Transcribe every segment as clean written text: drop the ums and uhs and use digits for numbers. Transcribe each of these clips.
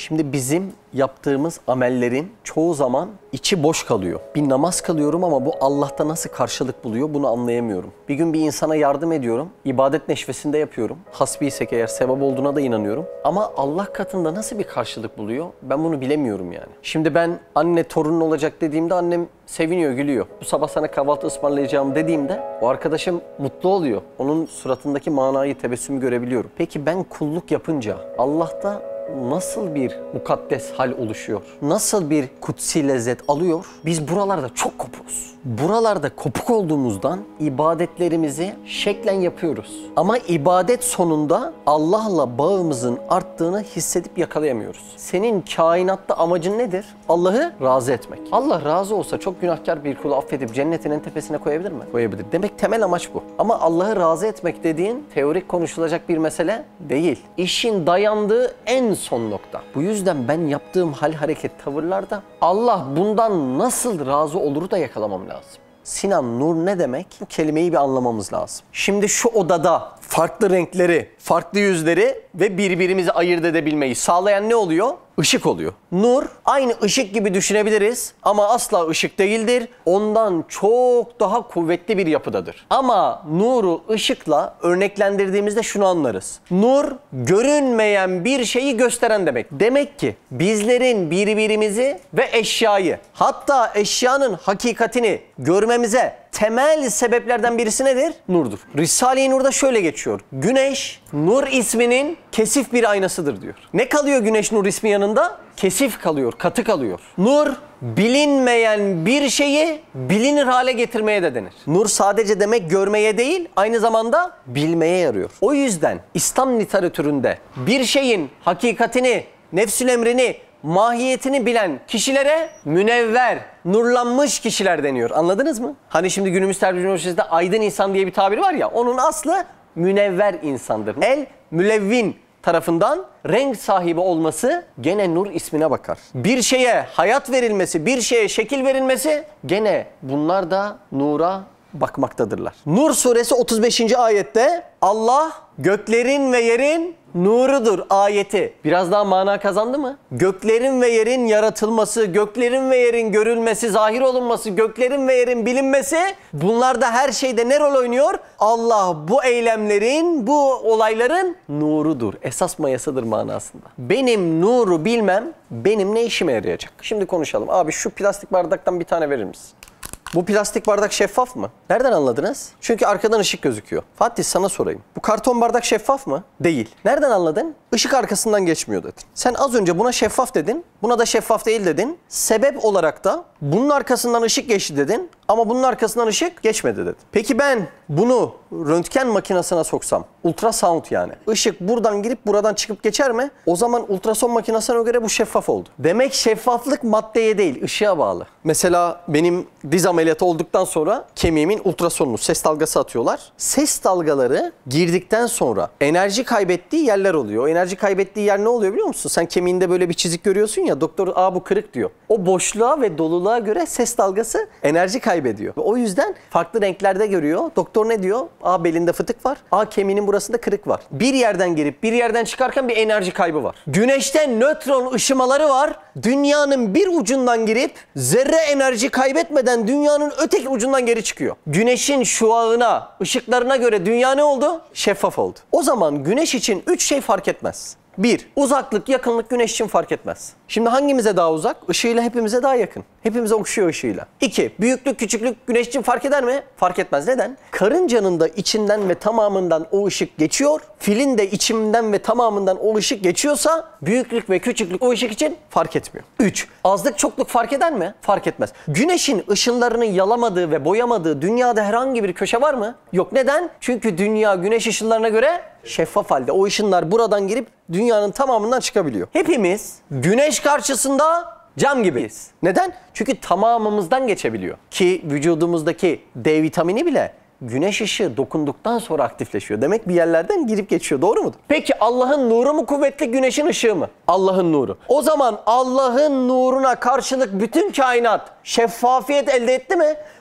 Şimdi bizim yaptığımız amellerin çoğu zaman içi boş kalıyor. Bir namaz kılıyorum ama bu Allah'ta nasıl karşılık buluyor bunu anlayamıyorum. Bir gün bir insana yardım ediyorum. İbadet neşvesinde yapıyorum. Hasbiysek eğer sevap olduğuna da inanıyorum. Ama Allah katında nasıl bir karşılık buluyor ben bunu bilemiyorum yani. Şimdi ben anne torunun olacak dediğimde annem seviniyor, gülüyor. Bu sabah sana kahvaltı ısmarlayacağım dediğimde o arkadaşım mutlu oluyor. Onun suratındaki manayı, tebessümü görebiliyorum. Peki ben kulluk yapınca Allah'ta nasıl bir mukaddes hal oluşuyor? Nasıl bir kutsi lezzet alıyor? Biz buralarda çok kopuz. Buralarda kopuk olduğumuzdan ibadetlerimizi şeklen yapıyoruz. Ama ibadet sonunda Allah'la bağımızın arttığını hissedip yakalayamıyoruz. Senin kainatta amacın nedir? Allah'ı razı etmek. Allah razı olsa çok günahkar bir kulu affedip cennetin en tepesine koyabilir mi? Koyabilir. Demek temel amaç bu. Ama Allah'ı razı etmek dediğin teorik konuşulacak bir mesele değil. İşin dayandığı en son nokta. Bu yüzden ben yaptığım hal, hareket, tavırlarda Allah bundan nasıl razı olur da yakalamam lazım. Sinan, nur ne demek? Bu kelimeyi bir anlamamız lazım. Şimdi şu odada farklı renkleri, farklı yüzleri ve birbirimizi ayırt edebilmeyi sağlayan ne oluyor? Işık oluyor. Nur aynı ışık gibi düşünebiliriz ama asla ışık değildir. Ondan çok daha kuvvetli bir yapıdadır. Ama nuru ışıkla örneklendirdiğimizde şunu anlarız. Nur görünmeyen bir şeyi gösteren demek. Demek ki bizlerin birbirimizi ve eşyayı, hatta eşyanın hakikatini görmemize temel sebeplerden birisi nedir? Nurdur. Risale-i Nur'da şöyle geçiyor. Güneş, Nur isminin kesif bir aynasıdır diyor. Ne kalıyor Güneş Nur ismi yanında? Kesif kalıyor, katı kalıyor. Nur, bilinmeyen bir şeyi bilinir hale getirmeye de denir. Nur sadece demek görmeye değil, aynı zamanda bilmeye yarıyor. O yüzden İslam literatüründe bir şeyin hakikatini, nefsül emrini, mahiyetini bilen kişilere münevver, nurlanmış kişiler deniyor. Anladınız mı? Hani şimdi günümüz terminolojisinde aydın insan diye bir tabir var ya, onun aslı münevver insandır. El mülevvin tarafından renk sahibi olması gene nur ismine bakar. Bir şeye hayat verilmesi, bir şeye şekil verilmesi gene bunlar da nura bakmaktadırlar. Nur suresi 35. ayette Allah göklerin ve yerin nurudur ayeti. Biraz daha mana kazandı mı? Göklerin ve yerin yaratılması, göklerin ve yerin görülmesi, zahir olunması, göklerin ve yerin bilinmesi, bunlarda her şeyde ne rol oynuyor? Allah bu eylemlerin, bu olayların nurudur. Esas mayasıdır manasında. Benim nuru bilmem benim ne işime yarayacak? Şimdi konuşalım. Abi şu plastik bardaktan bir tane verir misin? Bu plastik bardak şeffaf mı? Nereden anladınız? Çünkü arkadan ışık gözüküyor. Fatih sana sorayım. Bu karton bardak şeffaf mı? Değil. Nereden anladın? Işık arkasından geçmiyor dedin. Sen az önce buna şeffaf dedin. Buna da şeffaf değil dedin. Sebep olarak da bunun arkasından ışık geçti dedin. Ama bunun arkasından ışık geçmedi dedin. Peki ben bunu röntgen makinesine soksam, ultrasound yani, Işık buradan girip buradan çıkıp geçer mi? O zaman ultrason makinesine göre bu şeffaf oldu. Demek şeffaflık maddeye değil, ışığa bağlı. Mesela benim diz ameliyatı olduktan sonra kemiğimin ultrasonunu, ses dalgası atıyorlar. Ses dalgaları girdikten sonra enerji kaybettiği yerler oluyor. O enerji kaybettiği yer ne oluyor biliyor musun? Sen kemiğinde böyle bir çizik görüyorsun ya, doktor bu kırık diyor. O boşluğa ve doluluğa göre ses dalgası enerji kaybediyor. Ve o yüzden farklı renklerde görüyor. Doktor ne diyor? Belinde fıtık var. Kemiğinin burasında kırık var. Bir yerden girip bir yerden çıkarken bir enerji kaybı var. Güneşte nötron ışımaları var. Dünyanın bir ucundan girip zerre enerji kaybetmeden dünyanın öteki ucundan geri çıkıyor. Güneşin şuağına, ışıklarına göre dünya ne oldu? Şeffaf oldu. O zaman güneş için 3 şey fark etmez. 1. Uzaklık, yakınlık güneş için fark etmez. Şimdi hangimize daha uzak? Işığıyla hepimize daha yakın. Hepimize okşuyor ışığıyla. 2. Büyüklük, küçüklük güneş için fark eder mi? Fark etmez. Neden? Karıncanın da içinden ve tamamından o ışık geçiyor. Filin de içinden ve tamamından o ışık geçiyorsa büyüklük ve küçüklük o ışık için fark etmiyor. 3. Azlık, çokluk fark eder mi? Fark etmez. Güneşin ışınlarını yalamadığı ve boyamadığı dünyada herhangi bir köşe var mı? Yok. Neden? Çünkü dünya güneş ışınlarına göre şeffaf halde. O ışınlar buradan girip dünyanın tamamından çıkabiliyor. Hepimiz güneş karşısında cam gibiyiz. Neden? Çünkü tamamımızdan geçebiliyor. Ki vücudumuzdaki D vitamini bile güneş ışığı dokunduktan sonra aktifleşiyor. Demek bir yerlerden girip geçiyor. Doğru mudur? Peki Allah'ın nuru mu kuvvetli, güneşin ışığı mı? Allah'ın nuru. O zaman Allah'ın nuruna karşılık bütün kainat şeffafiyet elde etti mi?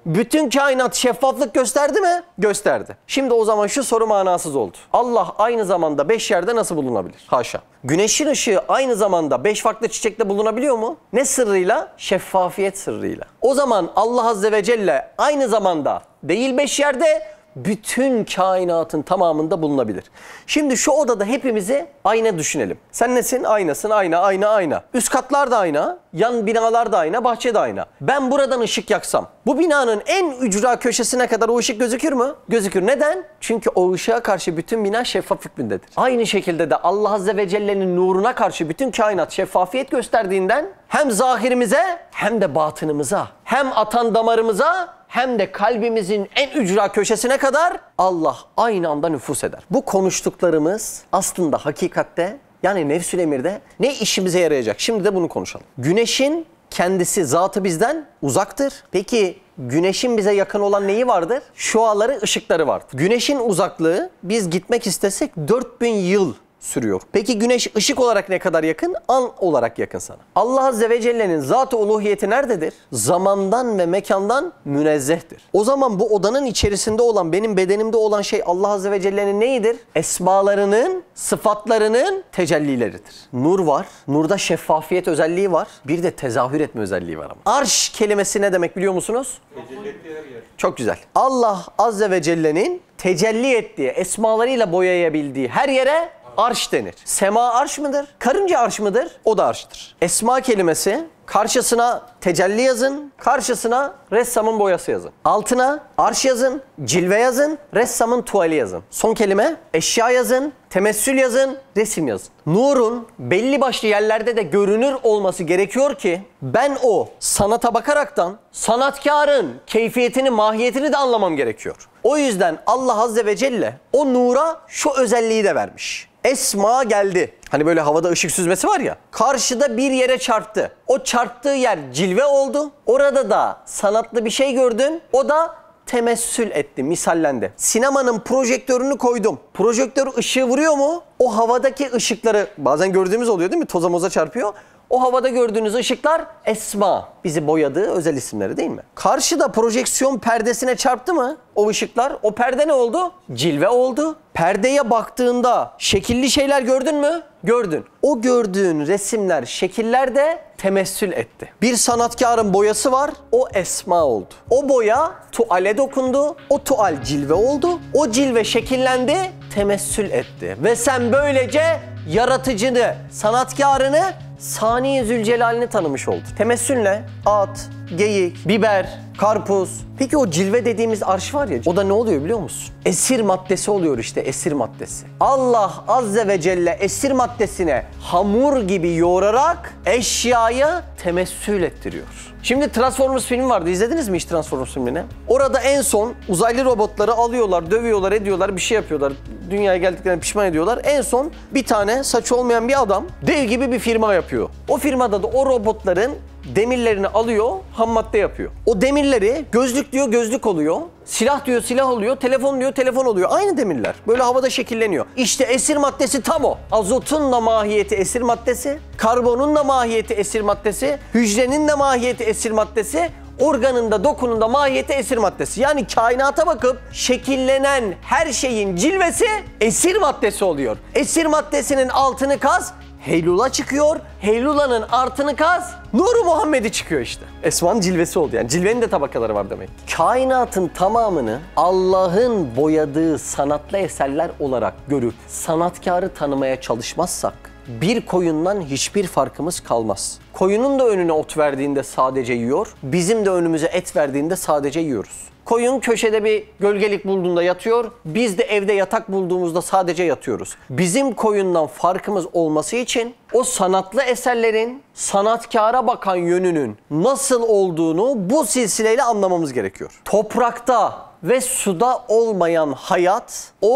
Bütün kainat şeffaflık gösterdi mi? Gösterdi. Şimdi o zaman şu soru manasız oldu. Allah aynı zamanda 5 yerde nasıl bulunabilir? Haşa. Güneşin ışığı aynı zamanda 5 farklı çiçekte bulunabiliyor mu? Ne sırrıyla? Şeffafiyet sırrıyla. O zaman Allah Azze ve Celle aynı zamanda değil 5 yerde, bütün kainatın tamamında bulunabilir. Şimdi şu odada hepimizi ayna düşünelim. Sen nesin? Aynasın. Ayna, ayna, ayna. Üst katlar da ayna, yan binalar da ayna, bahçe de ayna. Ben buradan ışık yaksam, bu binanın en ücra köşesine kadar o ışık gözükür mü? Gözükür. Neden? Çünkü o ışığa karşı bütün bina şeffaf hükmündedir. Aynı şekilde de Allah Azze ve Celle'nin nuruna karşı bütün kainat şeffafiyet gösterdiğinden hem zahirimize hem de batınımıza, hem atan damarımıza hem de kalbimizin en ücra köşesine kadar Allah aynı anda nüfus eder. Bu konuştuklarımız aslında hakikatte, yani nefsül emirde ne işimize yarayacak? Şimdi de bunu konuşalım. Güneşin kendisi, zatı bizden uzaktır. Peki güneşin bize yakın olan neyi vardır? Şuaları, ışıkları vardır. Güneşin uzaklığı biz gitmek istesek 4000 yıl sürüyor. Peki güneş ışık olarak ne kadar yakın? An olarak yakın sana. Allah Azze ve Celle'nin zat-ı uluhiyeti nerededir? Zamandan ve mekandan münezzehtir. O zaman bu odanın içerisinde olan, benim bedenimde olan şey Allah Azze ve Celle'nin neyidir? Esmalarının, sıfatlarının tecellileridir. Nur var. Nurda şeffafiyet özelliği var. Bir de tezahür etme özelliği var ama. Arş kelimesi ne demek biliyor musunuz? Tecelli ettiği her yer. Çok güzel. Allah Azze ve Celle'nin tecelli ettiği, esmalarıyla boyayabildiği her yere arş denir. Sema arş mıdır? Karınca arş mıdır? O da arştır. Esma kelimesi, karşısına tecelli yazın, karşısına ressamın boyası yazın. Altına arş yazın, cilve yazın, ressamın tuvali yazın. Son kelime eşya yazın, temessül yazın, resim yazın. Nurun belli başlı yerlerde de görünür olması gerekiyor ki ben o sanata bakaraktan sanatkarın keyfiyetini, mahiyetini de anlamam gerekiyor. O yüzden Allah Azze ve Celle o nura şu özelliği de vermiş. Esma geldi. Hani böyle havada ışık süzmesi var ya. Karşıda bir yere çarptı. O çarptığı yer cilve oldu. Orada da sanatlı bir şey gördün. O da temessül etti, misallendi. Sinemanın projektörünü koydum. Projektör ışığı vuruyor mu? O havadaki ışıkları bazen gördüğümüz oluyor değil mi? Toza moza çarpıyor. O havada gördüğünüz ışıklar esma. Bizi boyadığı özel isimleri değil mi? Karşıda projeksiyon perdesine çarptı mı o ışıklar? O perde ne oldu? Cilve oldu. Perdeye baktığında şekilli şeyler gördün mü? Gördün. O gördüğün resimler, şekiller de temessül etti. Bir sanatkarın boyası var, o esma oldu. O boya tuale dokundu, o tual cilve oldu. O cilve şekillendi, temessül etti. Ve sen böylece yaratıcını, sanatkarını, Sani Zülcelal'ini tanımış oldun. Temessül ne? At, geyik, biber, karpuz. Peki o cilve dediğimiz arş var ya, o da ne oluyor biliyor musun? Esir maddesi oluyor işte, esir maddesi. Allah Azze ve Celle esir maddesine hamur gibi yoğurarak eşyayı temessül ettiriyor. Şimdi Transformers filmi vardı. İzlediniz mi hiç Transformers filmini? Orada en son uzaylı robotları alıyorlar, dövüyorlar, ediyorlar, bir şey yapıyorlar. Dünyaya geldiklerine pişman ediyorlar. En son bir tane saçı olmayan bir adam dev gibi bir firma yapıyor. O firmada da o robotların demirlerini alıyor, ham madde yapıyor. O demirleri gözlük diyor, gözlük oluyor. Silah diyor, silah oluyor. Telefon diyor, telefon oluyor. Aynı demirler. Böyle havada şekilleniyor. İşte esir maddesi tam o. Azotun da mahiyeti esir maddesi. Karbonun da mahiyeti esir maddesi. Hücrenin de mahiyeti esir maddesi. Organın da dokunun da mahiyeti esir maddesi. Yani kainata bakıp şekillenen her şeyin cilvesi esir maddesi oluyor. Esir maddesinin altını kaz, Heylula çıkıyor. Heylula'nın artını kaz, Nur-u Muhammed'i çıkıyor işte. Esma'nın cilvesi oldu yani. Cilvenin de tabakaları var demek. Kainatın tamamını Allah'ın boyadığı sanatlı eserler olarak görüp sanatkarı tanımaya çalışmazsak bir koyundan hiçbir farkımız kalmaz. Koyunun da önüne ot verdiğinde sadece yiyor, bizim de önümüze et verdiğinde sadece yiyoruz. Koyun köşede bir gölgelik bulduğunda yatıyor, biz de evde yatak bulduğumuzda sadece yatıyoruz. Bizim koyundan farkımız olması için o sanatlı eserlerin sanatkara bakan yönünün nasıl olduğunu bu silsileyle anlamamız gerekiyor. Toprakta ve suda olmayan hayat o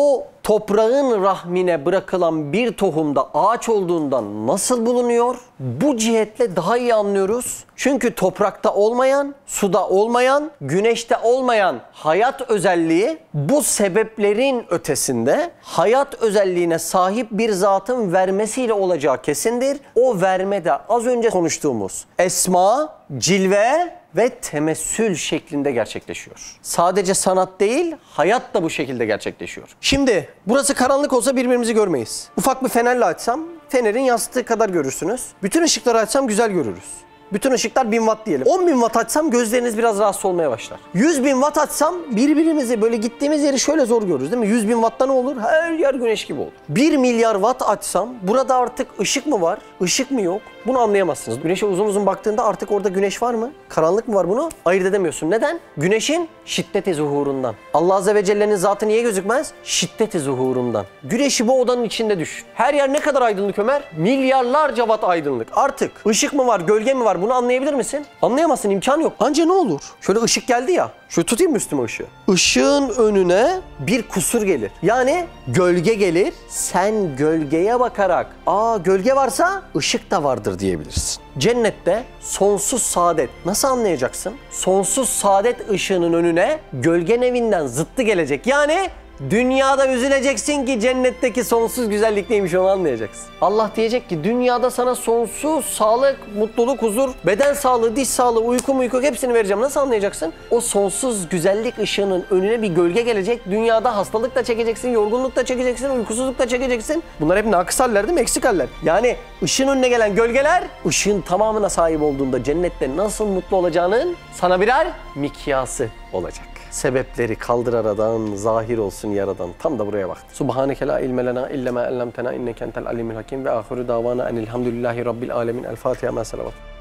toprağın rahmine bırakılan bir tohumda ağaç olduğundan nasıl bulunuyor? Bu cihetle daha iyi anlıyoruz. Çünkü toprakta olmayan, suda olmayan, güneşte olmayan hayat özelliği bu sebeplerin ötesinde hayat özelliğine sahip bir zatın vermesiyle olacağı kesindir. O verme de az önce konuştuğumuz esma, cilve ve temessül şeklinde gerçekleşiyor. Sadece sanat değil, hayat da bu şekilde gerçekleşiyor. Şimdi burası karanlık olsa birbirimizi görmeyiz. Ufak bir fenerle açsam fenerin yansıttığı kadar görürsünüz. Bütün ışıkları açsam güzel görürüz. Bütün ışıklar 1000 watt diyelim. 10.000 watt açsam gözleriniz biraz rahatsız olmaya başlar. 100.000 watt açsam birbirimizi böyle gittiğimiz yeri şöyle zor görürüz değil mi? 100.000 watt'ta ne olur? Her yer güneş gibi olur. 1 milyar watt açsam burada artık ışık mı var? Işık mı yok? Bunu anlayamazsınız. Güneşe uzun uzun baktığında artık orada güneş var mı? Karanlık mı var? Bunu ayırt edemiyorsun. Neden? Güneşin şiddeti zuhurundan. Allah Azze ve Celle'nin zatı niye gözükmez? Şiddeti zuhurundan. Güneşi bu odanın içinde düşün. Her yer ne kadar aydınlık Ömer? Milyarlarca watt aydınlık. Artık ışık mı var, gölge mi var? Bunu anlayabilir misin? Anlayamazsın, imkan yok. Anca ne olur? Şöyle ışık geldi ya. Şöyle tutayım mı üstüme ışığı? Işığın önüne bir kusur gelir. Yani gölge gelir. Sen gölgeye bakarak, gölge varsa ışık da vardır diyebilirsin. Cennette sonsuz saadet. Nasıl anlayacaksın? Sonsuz saadet ışığının önüne gölgen evinden zıttı gelecek. Yani dünyada üzüleceksin ki cennetteki sonsuz güzellik neymiş onu anlayacaksın. Allah diyecek ki dünyada sana sonsuz sağlık, mutluluk, huzur, beden sağlığı, diş sağlığı, uyku hepsini vereceğim. Nasıl anlayacaksın? O sonsuz güzellik ışığının önüne bir gölge gelecek. Dünyada hastalık da çekeceksin, yorgunluk da çekeceksin, uykusuzluk da çekeceksin. Bunlar hep nakıs haller değil mi? Eksik haller. Yani ışığın önüne gelen gölgeler ışığın tamamına sahip olduğunda cennette nasıl mutlu olacağının sana birer mikyası olacak. Sebepleri kaldır aradan, zahir olsun yaradan. Tam da buraya baktı. Subhaneke la ilme lena illa ma allamtena inneke entel alimul hakim ve ahiru davana enilhamdülillahi rabbil alemin. El Fatiha ma salavat.